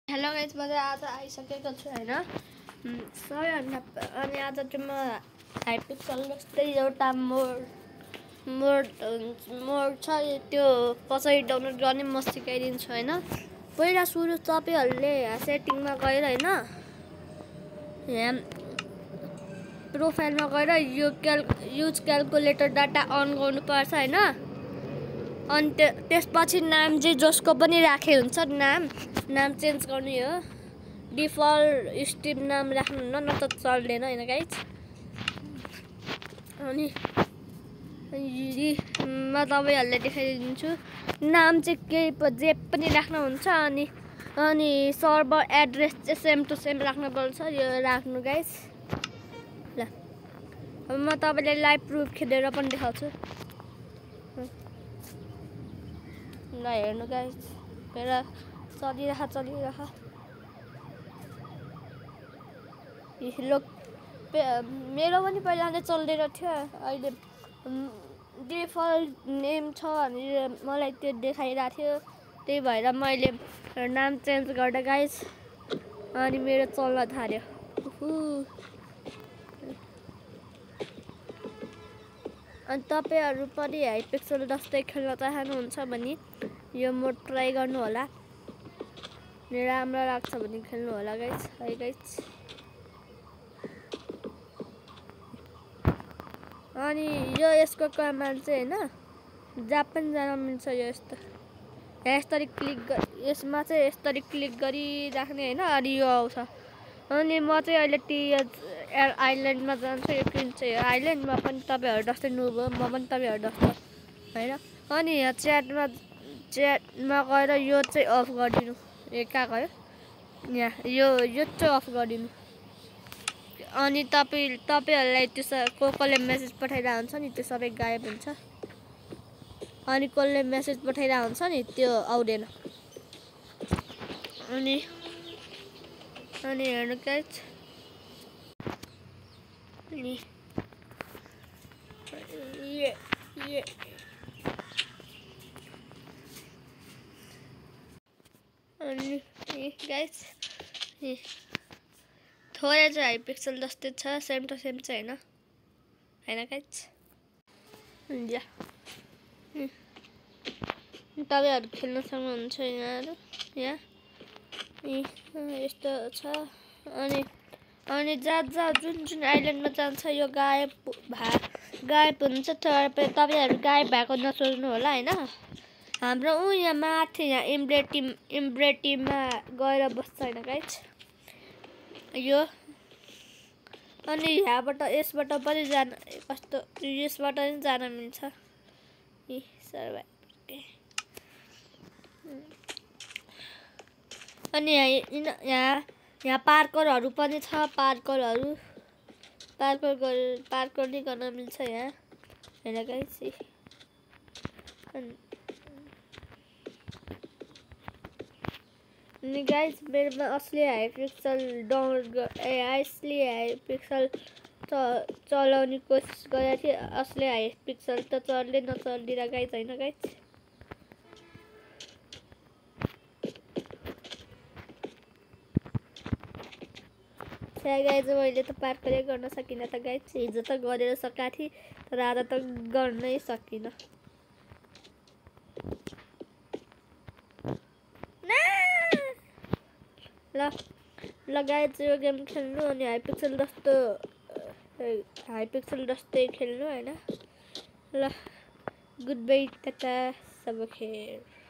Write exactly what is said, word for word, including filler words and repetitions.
Hello guys, म आज आइसकेको छु हैन। सबैभन्दा अनि आज चाहिँ म हाइपिक्सल जस्तै एउटा मोड मोड मोड छ, त्यो कसरी डाउनलोड गर्ने म सिकाइदिन्छु हैन। पहिला सुरु तपाईँहरूले सेटिङमा गएर हैन, यहाँ प्रोफाइलमा गएर यो क्याल युज क्यालकुलेटर डाटा अन गर्नुपर्छ हैन। अनि त्यसपछि नाम चाहिँ जसको पनि राखे हुन्छ नाम नाम चेन्ज गर्ने हो। डिफल्ट स्टिभ नाम राख्नुहुन्न, न त चल्दैन हैन गाइज। अनि म तपाईँहरूलाई देखाइदिन्छु। नाम चाहिँ केही जे पनि राख्नुहुन्छ। अनि अनि सर्भर एड्रेस चाहिँ सेम टु सेम राख्नुपर्छ। यो राख्नु गाइज। ल अब म तपाईँलाई लाइभ प्रुफ खेलेर पनि देखाउँछु। ल हेर्नु गाइज, मेरो चलिरह चलिरह लोक मेरो पनि पहिला नै चल्दै थियो। अहिले डिफल्ट नेम छ भनेर मलाई त्यो देखाइरहेको थियो, त्यही भएर मैले नाम चेन्ज गर्दा गाइज अनि मेरो चल्न थाल्यो। अनि तपाईँहरू पनि हाइपिक्सल जस्तै खेल्न चाहनुहुन्छ भने यो मोड ट्राई गर्नु होला। राम्रो लाग्छ भने खेल्नु होला गाइज। है गाइज, अनि यो यसको कमान्ड चाहिँ हैन जहाँ पनि जान मिल्छ। यो यस्तो यसरी क्लिक यसमा चाहिँ यसरी क्लिक गरिराख्ने हैन, अनि यो आउँछ। अनि म चाहिँ अहिले टिएच आइल्यान्डमा जान्छु। यो किन चाहिँ आइल्यान्डमा पनि तपाईँहरू जस्तै नुब हो, म पनि तपाईँहरू जस्तो हैन। अनि यहाँ च्याटमा च्याटमा गएर यो चाहिँ अफ गरिदिनु। ए कहाँ गयो यहाँ, यो यो चाहिँ अफ गरिदिनु। अनि तपाईँ तपाईँहरूलाई त्यो को कसले मेसेज पठाइरहेको हुन्छ नि, त्यो सबै गायब हुन्छ। अनि कसले मेसेज पठाइरहेको हुन्छ नि त्यो आउँदैन। अनि अनि हेर्नु गाइज, अनि ये ये अनि गाइज थोरै चाहिँ हाइपिक्सल जस्तै छ, सेम टु सेम चाहिँ हैन हैन गाइज। जा तपाईँहरू खेल्न सक्नुहुन्छ यहाँहरू। यहाँ यस्तो छ। अनि अनि जहाँ जहाँ जुन जुन आइल्यान्डमा जान्छ यो गायब भा गायब हुन्छ। तपाईँहरू गायब भएको नसोच्नु होला हैन। हाम्रो ऊ यहाँ माथि यहाँ इम्ब्रेटी इम्ब्रेटीमा गएर बस्छ हैन गाइज यो। अनि यहाँबाट यसबाट पनि जान कस्तो यसबाट पनि जान मिल्छ। इ सर्भाइभर। अनि यहाँ यहाँ यहाँ पार्करहरू पनि छ। पार्करहरू पार्कर गरेर पार्कर नि गर्न मिल्छ यहाँ हैन गाइज। अनि गाइज मेरोमा असली हाइपिक्सल डाउनलोड ए असली हाइपिक्सल चलाउने कोसिस गरेको थिएँ। असली हाइपिक्सल त चल्दै नचल्दिएर गाइज हैन गाइज। गाइज मैले त पार्करै गर्न सकिनँ त गाइज। हिजो त गरेर सकेको थिएँ, तर आज त गर्नै सकिनँ। ल ल गाइज यो गेम खेल्नु अनि हाइपिक्सल जस्तो हाइपिक्सल जस्तै खेल्नु हैन। ल गुड बाई, टाटा, सब खेर।